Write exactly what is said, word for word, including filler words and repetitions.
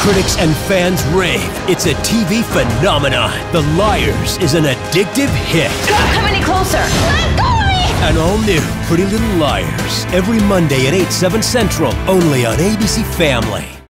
Critics and fans rave. It's a T V phenomenon. The Liars is an addictive hit. Don't come any closer. Let go of me! An all-new Pretty Little Liars. Every Monday at eight, seven Central. Only on A B C Family.